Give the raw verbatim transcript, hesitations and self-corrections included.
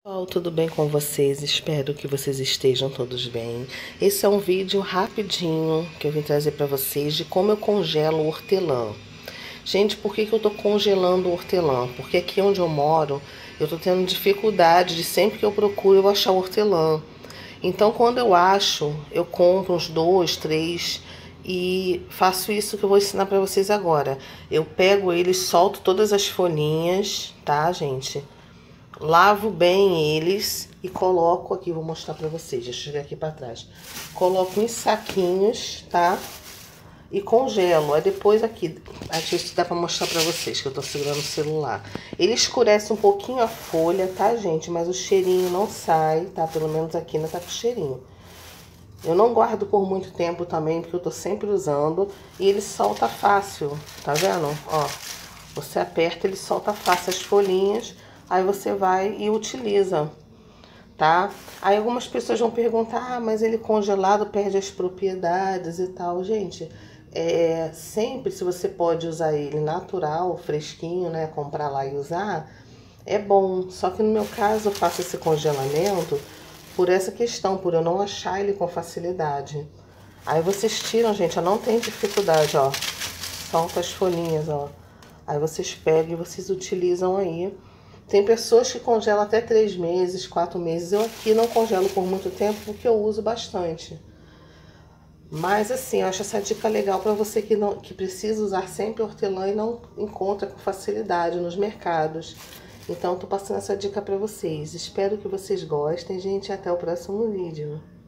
Pessoal, tudo bem com vocês? Espero que vocês estejam todos bem. Esse é um vídeo rapidinho que eu vim trazer para vocês de como eu congelo o hortelã. Gente, por que que eu tô congelando o hortelã? Porque aqui onde eu moro, eu tô tendo dificuldade de sempre que eu procuro eu achar hortelã. Então, quando eu acho, eu compro uns dois, três e faço isso que eu vou ensinar para vocês agora. Eu pego eles, solto todas as folhinhas, tá, gente? Lavo bem eles e coloco aqui, vou mostrar pra vocês, deixa eu chegar aqui pra trás. Coloco em saquinhos, tá? E congelo. Aí depois aqui, aqui dá pra mostrar pra vocês, que eu tô segurando o celular. Ele escurece um pouquinho a folha, tá, gente? Mas o cheirinho não sai, tá? Pelo menos aqui ainda tá com cheirinho. Eu não guardo por muito tempo também, porque eu tô sempre usando. E ele solta fácil, tá vendo? Ó, você aperta, ele solta fácil as folhinhas. Aí você vai e utiliza, tá? Aí algumas pessoas vão perguntar, ah, mas ele congelado perde as propriedades e tal. Gente, é, sempre se você pode usar ele natural, fresquinho, né? Comprar lá e usar, é bom. Só que no meu caso eu faço esse congelamento por essa questão, por eu não achar ele com facilidade. Aí vocês tiram, gente, eu não tenho dificuldade, ó. Solta as folhinhas, ó. Aí vocês pegam e vocês utilizam aí. Tem pessoas que congelam até três meses, quatro meses. Eu aqui não congelo por muito tempo porque eu uso bastante. Mas assim, eu acho essa dica legal para você que, não, que precisa usar sempre hortelã e não encontra com facilidade nos mercados. Então, tô passando essa dica para vocês. Espero que vocês gostem, gente. Até o próximo vídeo.